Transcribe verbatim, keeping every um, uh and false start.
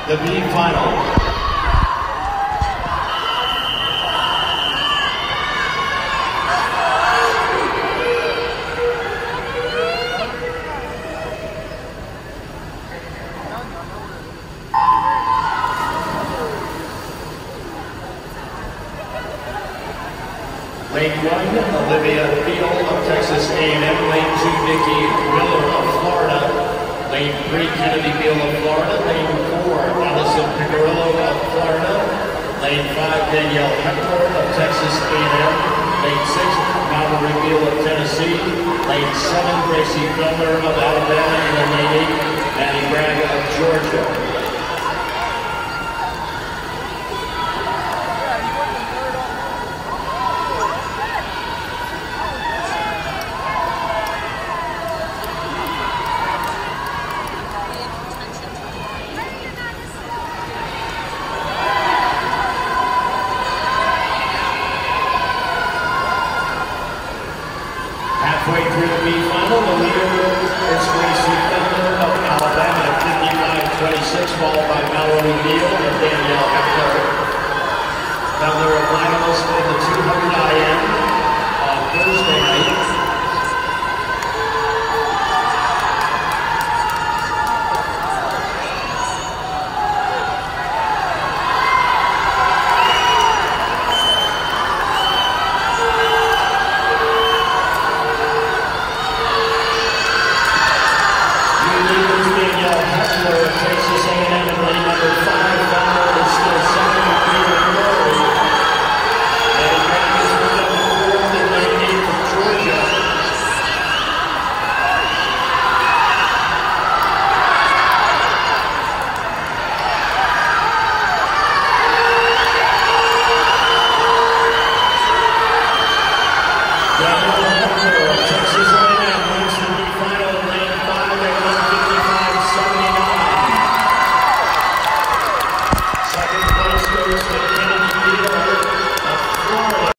the B final. Lane one, Olivia Beal of Texas A and M. Lane two, Nikki Miller of Florida. Lane three, Kennedy Beal of Florida. Lane four, Allison Picarillo of Florida. Lane five, Danielle Hector of Texas A and M. Lane six, Mallory Beal of Tennessee. Lane seven, Gracie Feldner of Alabama. And then lane eight, Maddie Bragg of Georgia. Halfway through the B final, the leader is Gracie Feldner of Alabama at fifty-five twenty-six, followed by Mallory Beal and Danielle Hector. Feldner a finalist in the two hundred I M on Thursday.